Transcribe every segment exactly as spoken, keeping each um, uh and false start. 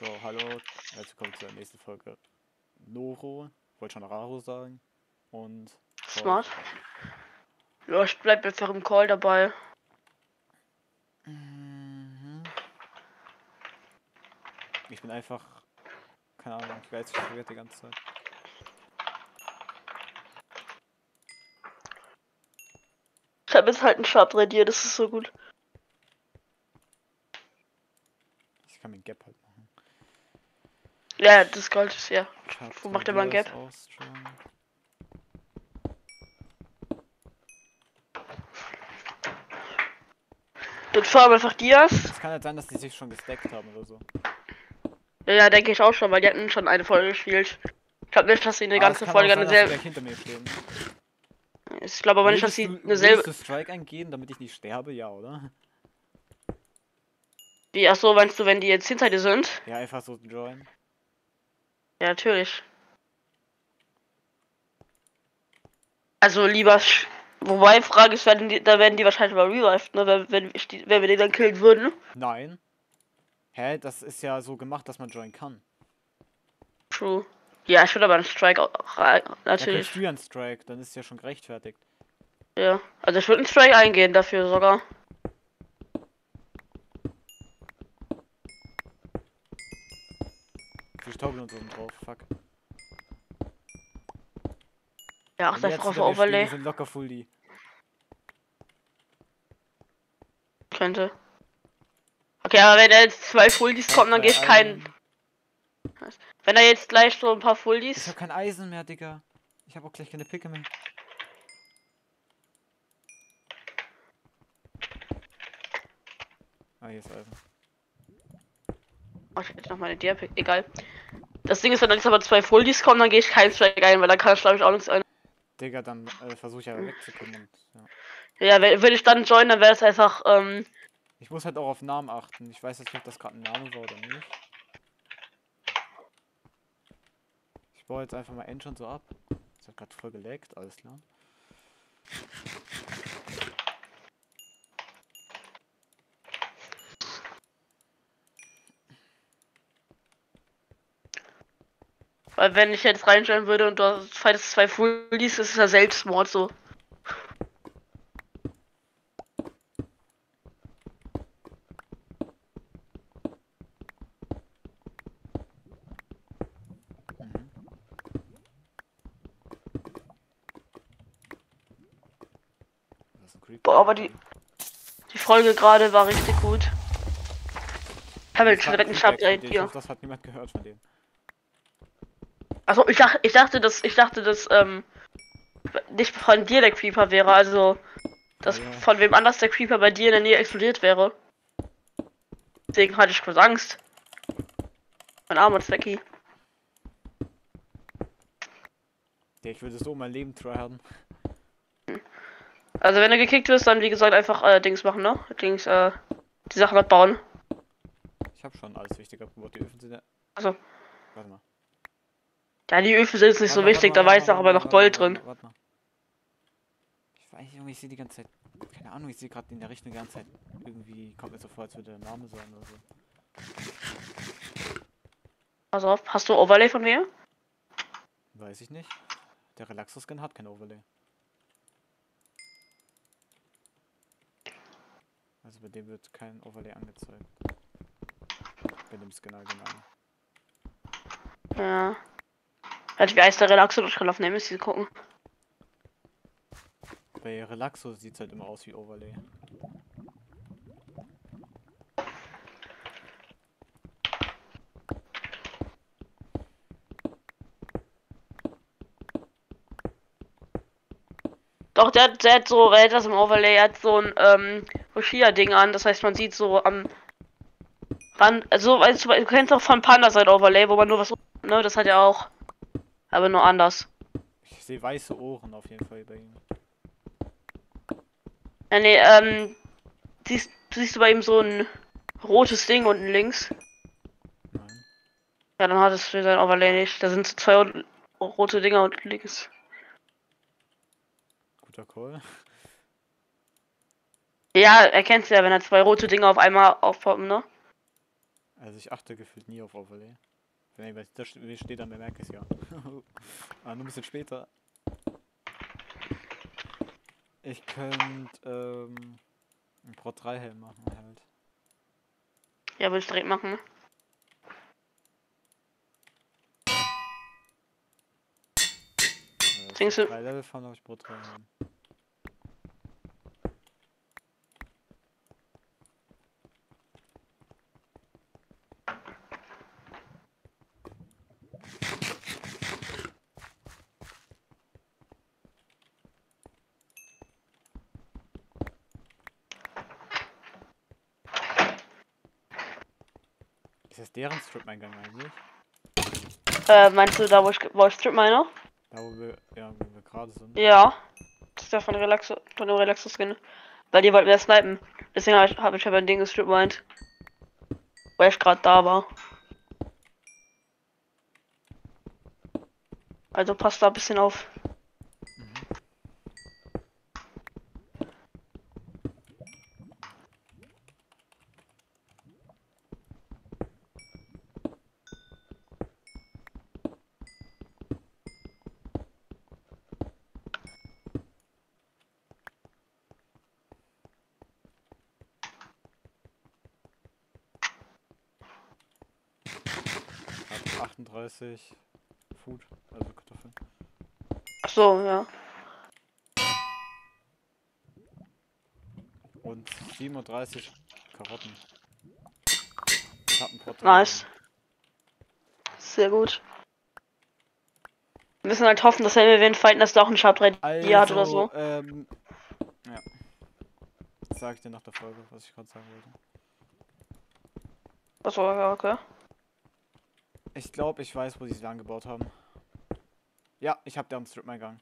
So, hallo, herzlich willkommen zur nächsten Folge Noro, wollte schon Raro sagen, und Smart. Ja, ich bleib einfach im Call dabei. Mhm. Ich bin einfach, keine Ahnung, ich weiß, ich verwirrt die ganze Zeit. Ich habe jetzt halt einen Schabradier, das ist so gut. Ich kann mit Gap halt machen. Ja, das Gold ist ja. Wo macht der mal ein Schabradier ist Gap? auch strong. Dann farm einfach Dias. Es kann halt sein, dass die sich schon gestackt haben oder so. Ja, ja, denke ich auch schon, weil die hatten schon eine Folge gespielt. Ich glaube nicht, dass sie eine Ah, es ganze kann auch Folge sein, eine dass sie selbe. gleich hinter mir stehen. Ich glaube aber nicht, dass Würdest sie du, eine würdest selbe. du Strike eingehen, damit ich nicht sterbe? Ja, oder? Wie, ach so, meinst du, wenn die jetzt hinter dir sind? Ja, einfach so join. Ja, natürlich. Also lieber. Sch Wobei, Frage ist, werden die, da werden die wahrscheinlich mal revived, ne? Wenn, wenn, ich die, wenn wir die dann killen würden. Nein. Hä, das ist ja so gemacht, dass man join kann. True. Ja, ich würde aber einen Strike auch rein, Ja, natürlich. kriegst du ja einen Strike, dann ist ja schon gerechtfertigt. Ja, also ich würde einen Strike eingehen dafür sogar. Wie Taubel und so sind drauf, fuck. Ja, Wenn achte die jetzt einfach auf hinter mir stehen, Overlay. die sind locker full die. Könnte. Okay, aber wenn da jetzt zwei Fuldies kommen, dann Drei gehe ich keinen. Eisen. Wenn da jetzt gleich so ein paar Ich Fuldies. hab kein Eisen mehr, Digga. Ich hab auch gleich keine Picke mehr. Ah, hier ist Eisen. Oh, ich hätte noch meine Diapick. Egal. Das Ding ist, wenn da jetzt aber zwei Fuldies kommen, dann gehe ich keinen Strike ein, weil dann kann ich glaube ich auch nichts ein. Digga, dann äh, versuche ich aber wegzukommen und ja. Ja, wenn, wenn ich dann join, dann wäre es einfach, ähm. Ich muss halt auch auf Namen achten. Ich weiß jetzt nicht, ob das gerade ein Name war oder nicht. Ich baue jetzt einfach mal End schon so ab. Das hat gerade voll geleckt, alles klar. Weil wenn ich jetzt reinstellen würde und du fightest zwei Fuldies, ist es ja Selbstmord so. Mhm. Das ist ein Creeper. Boah, aber die. Die Folge gerade war richtig gut. Ich habe jetzt Das war direkt ein einen Feedback Schabradier von dir. Ich hier. hoffe, das hat niemand gehört von denen. Also ich dachte, ich dachte, dass ich dachte, dass ähm nicht von dir der Creeper wäre, also dass Ja, ja. von wem anders der Creeper bei dir in der Nähe explodiert wäre. Deswegen hatte ich kurz Angst. Mein armer Zwecky. Ja, ich würde so mein Leben tryharden. Also wenn du gekickt wirst, dann wie gesagt einfach äh, Dings machen, ne? Dings, äh, die Sachen abbauen. Ich habe schon alles Wichtige abgebaut. Die Öfen sind ja. Also, Warte mal. ja, die Öfen sind jetzt nicht Warte so mal, warte wichtig, mal, da warte war mal, jetzt auch warte aber mal, noch warte mal, Gold warte drin. mal, warte mal. Ich weiß, Junge, ich sehe die ganze Zeit. Keine Ahnung, ich sehe gerade in der Richtung die ganze Zeit. Irgendwie kommt mir so vor, als würde der Name sein oder so. Pass auf, hast du Overlay von mir? Weiß ich nicht. Der Relaxo-Skin hat kein Overlay. Also bei dem wird kein Overlay angezeigt. Bei dem Skin allgemein. Ja. Halt, wie heißt der Relaxo? Ich kann auf Nemesis gucken. Bei Relaxo sieht es halt immer aus wie Overlay. Doch, der, hat- der hat so, wer hat das im Overlay, er hat so ein, ähm, Hoshia-Ding an, das heißt, man sieht so am Rand, also, weißt du, du kennst auch von Panda sein Overlay, wo man nur was, ne, das hat er auch, aber nur anders. Ich sehe weiße Ohren auf jeden Fall bei ihm. Ja, nee, ähm, siehst, siehst du bei ihm so ein rotes Ding unten links? Nein. Ja, dann hat es für sein Overlay nicht, da sind so zwei unten- rote Dinger unten links. Guter Call. Ja, erkennst du ja, wenn er zwei rote Dinger auf einmal aufpoppen, ne? Also ich achte gefühlt nie auf Overlay. Wenn ich weiß, das steht, dann bemerke ich es ja. Aber nur ein bisschen später. Ich könnte ähm, einen Pro drei Helm machen halt. Ja, will ich direkt machen. Äh, Denkst du- drei Level fahren, habe ich Pro drei Helm. Ist das deren Strip-Eingang eigentlich? Äh, meinst du da, wo ich, wo ich Strip meine? Da wo wir, ja, wo wir gerade sind. Ja. Das ist ja von Relaxo, von dem Relaxo-Skin. Weil die wollten mehr snipen. Deswegen habe ich, hab ich aber ein Ding gestrippt meint. Weil ich gerade da war. Also passt da ein bisschen auf. Mhm. Hab achtunddreißig Food, also Kartoffeln. Ach so, ja. Und siebenunddreißig Karotten. Ich hab einen Pro drei Nice. Helm. Sehr gut. Wir müssen halt hoffen, dass wenn wir wen fighten, dass der auch einen Sharp drei D hat oder so. Also, ähm, ja. Das sag ich dir nach der Folge, was ich gerade sagen wollte. Achso, ja, okay. Ich glaube, ich weiß, wo sie es angebaut haben. Ja, ich habe deren Strip-Eingang.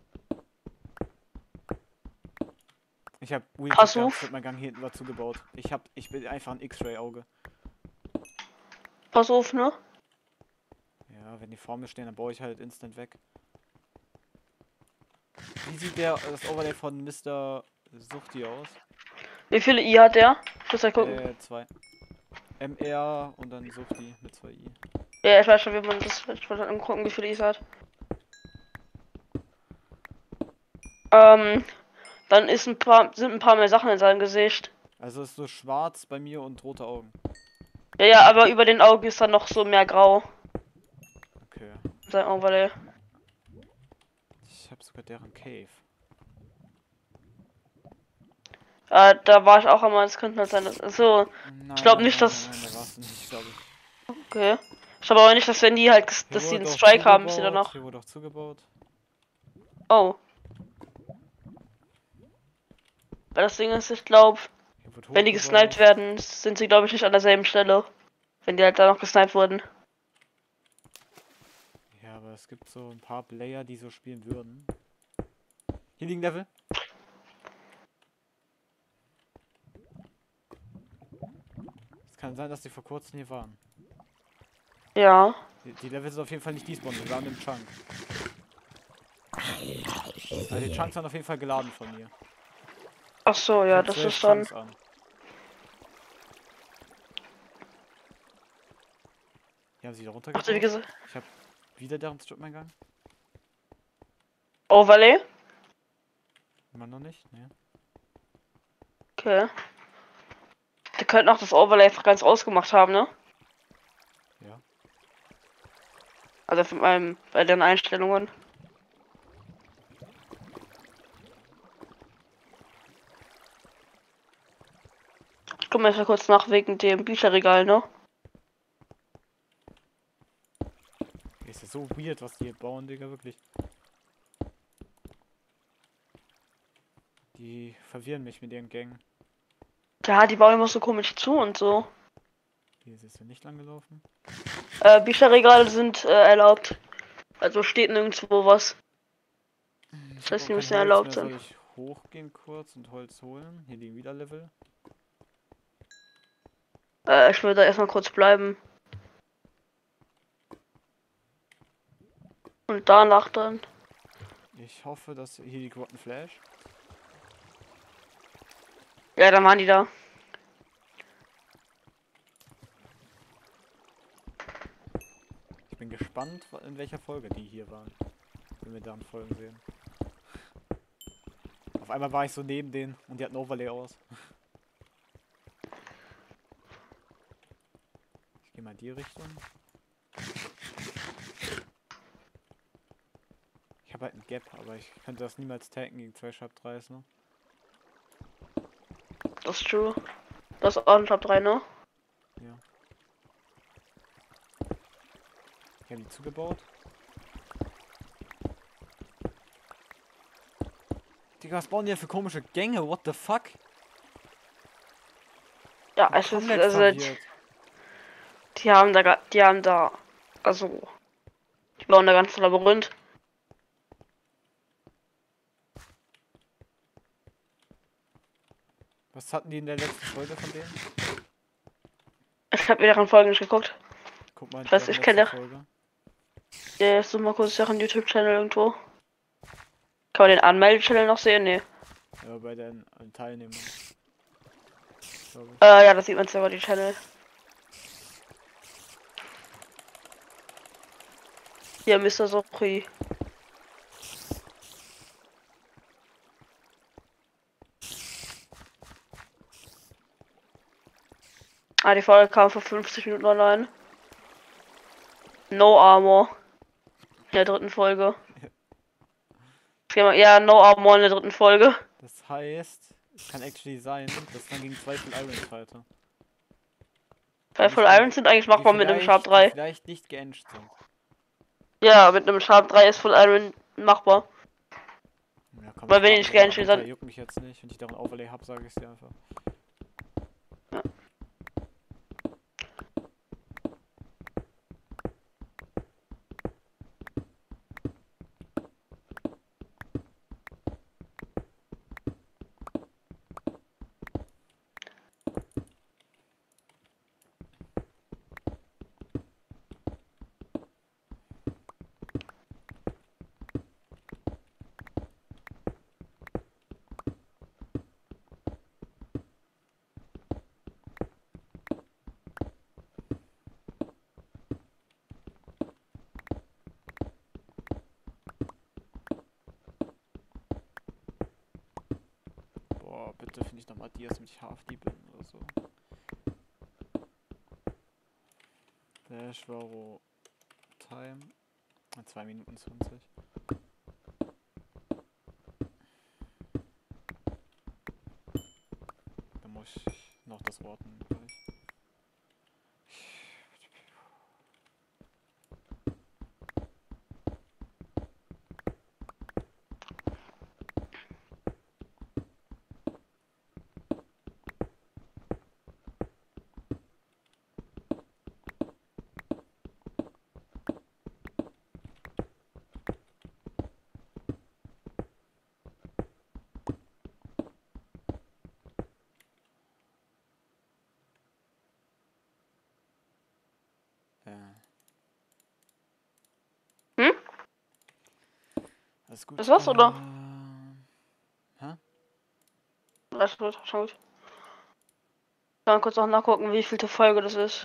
Ich habe Pass deren auf. Strip-Eingang hier hinten dazu gebaut. Ich hab, ich bin einfach ein X-Ray-Auge. Pass auf, ne? Ja, wenn die vor mir stehen, dann baue ich halt instant weg. Wie sieht der das Overlay von Mister Suchti aus? Wie viele I hat der? Ich muss halt gucken. Äh, zwei. M R und dann Suchti mit zwei I. Ja, ich weiß schon, wie man das. Ich wollte halt gucken, wie viele I hat. Ähm, dann ist ein paar, sind ein paar mehr Sachen in seinem Gesicht. Also ist so schwarz bei mir und rote Augen. Ja, ja, aber über den Augen ist dann noch so mehr grau. Okay. Sein Overlay. Ich habe sogar deren Cave. Äh, da war ich auch einmal, es könnte halt sein, dass. Also, Nein, ich glaube nein, nicht, nein, dass. nein, nein, da warst du nicht, glaube ich. Okay. Ich glaube aber nicht, dass wenn die halt, ges- Hier dass sie einen wurde auch Strike haben, sie dann zugebaut. noch. Hier wurde auch zugebaut. Oh. Weil das Ding ist, ich glaube, Hier wurde wenn die hochgebaut. gesniped werden, sind sie, glaube ich, nicht an derselben Stelle. Wenn die halt da noch gesniped wurden. Ja, aber es gibt so ein paar Player, die so spielen würden. Hier liegen Level. Es kann sein, dass die vor kurzem hier waren. Ja. Die, die Level sind auf jeden Fall nicht despawned, die waren im Chunk. Also die Chunks waren auf jeden Fall geladen von mir. Ach so, Ich ja, hab das zwölf ist dann. Chunks an. Hier haben sie wieder Ach, wie runtergebaut. gesagt. Ich hab wieder deren Strip-Eingang. Overlay? Immer noch nicht, ne? Okay. Die könnten auch das Overlay einfach ganz ausgemacht haben, ne? Ja. Also von meinem, bei den Einstellungen. Ich guck mal jetzt mal kurz nach wegen dem Bücherregal, ne? Ist ja so weird, was die hier bauen, Digga, wirklich. Die verwirren mich mit ihren Gängen. Ja, die bauen immer so komisch zu und so. Hier ist es ja nicht lang gelaufen. Äh, Bücherregale sind äh, erlaubt. Also steht nirgendwo was. Ich Das hab heißt, auch die kein müssen Holz erlaubt mehr. sein. Soll ich hochgehen kurz und Holz holen? Hier liegen wieder Level. Äh, ich würde da erstmal kurz bleiben. Und danach dann. Ich hoffe, dass hier die Rotten Flash. Ja, dann waren die da. bin gespannt, in welcher Folge die hier waren. Wenn wir dann Folgen sehen. Auf einmal war ich so neben denen und die hatten Overlay aus. Ich gehe mal in die Richtung. Ich habe halt ein Gap, aber ich könnte das niemals tanken gegen zwei Sharp dreis, ne? Das ist true. Das ist auch ein Sharp drei, ne? Ja. Die haben die zugebaut. Digga, was bauen die denn für komische Gänge? What the fuck? Ja, es ist Komplett also, verwirrt. die haben da, ga- die haben da, also, die bauen da ganz Labyrinth. Was hatten die in der letzten Folge von denen? Ich habe mir deren Folgen nicht geguckt. Guck mal, Ich weiß, deren ich kenne letzte ja- Folge. Ja, ist so mal kurz deren YouTube-Channel irgendwo. Kann man den Anmelde-Channel noch sehen? Nee. Ja, bei den äh, Teilnehmern. Glaub ich. Äh, ja, das sieht man selber, die Channel. Hier, Mister Sopri. Ah, die Folge kam vor fünfzig Minuten online. No Armor. In der dritten Folge. Ja, No Armor in der dritten Folge. Das heißt, es kann actually sein, dass dann gegen zwei Full Iron Fighter. Weil Full Iron sind eigentlich machbar mit einem Sharp Die drei. vielleicht nicht geenged sind. Ja, mit einem Sharp drei ist Full Iron machbar. Ja, komm, Weil ich wenn warte ich mal geenged runter, dann- juckt mich jetzt nicht. Wenn ich darin Overlay hab, sage ich dir einfach. Boah, bitte finde ich nochmal Dias, damit ich H F D bin oder so. Dash, Varo, Time. zwei Minuten zwanzig. Dann muss ich noch das Orten gleich. Ja. Hm? Alles gut. Das war's, oder? Ähm, hä? Alles gut, schon gut. Dann kurz noch nachgucken, wie vielte Folge das ist.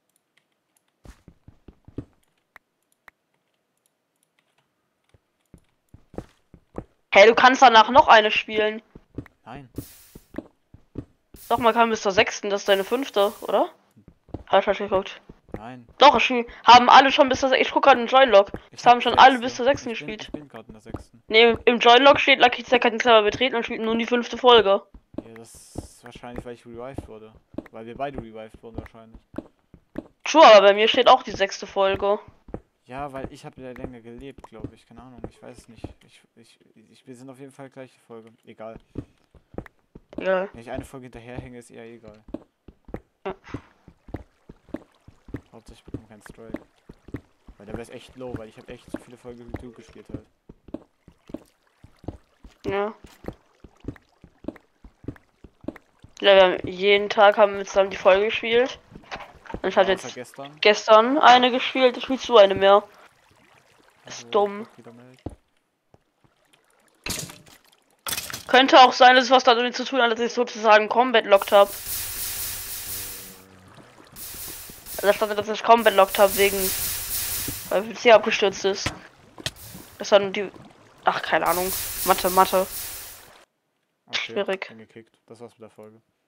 Hey, du kannst danach noch eine spielen. Nein. Doch, man kann bis zur sechsten, das ist deine fünfte, oder? Hab ich falsch geguckt. Nein. Doch, es spiel- haben alle schon bis zur sechsten. Ich guck gerade in Joinlog. Es hab haben schon alle sechste. bis zur sechsten Ich bin- gespielt. Ich bin gerade in der sechsten. Ne, im Joinlog steht Lucky Zack hat den Server betreten und spielt nun die fünfte Folge. Ja, das ist wahrscheinlich, weil ich revived wurde. Weil wir beide revived wurden wahrscheinlich. True, aber bei mir steht auch die sechste Folge. Ja, weil ich habe ja länger gelebt, glaube ich. Keine Ahnung, ich weiß es nicht. Ich, ich, ich, wir sind auf jeden Fall gleiche Folge. Egal. Ja. Wenn ich eine Folge hinterherhänge, ist eher egal. Ja. Hauptsache ich bekomme keinen Strike. Weil der wäre echt low, weil ich habe echt so viele Folgen wie du gespielt halt. Ja. Ja, wir haben jeden Tag haben wir zusammen die Folge gespielt. Und ich hatte Außer jetzt gestern. gestern eine gespielt, ich spielst du eine mehr. Ist Also, dumm. auch wieder melden. Könnte auch sein, dass es was damit zu tun hat, dass ich sozusagen Combat locked habe. Also stand, dass ich Combat locked habe wegen Weil P C abgestürzt ist. Das dann die. Ach, keine Ahnung. Mathe, Mathe. Okay, Schwierig. bin gekickt. Das war's mit der Folge.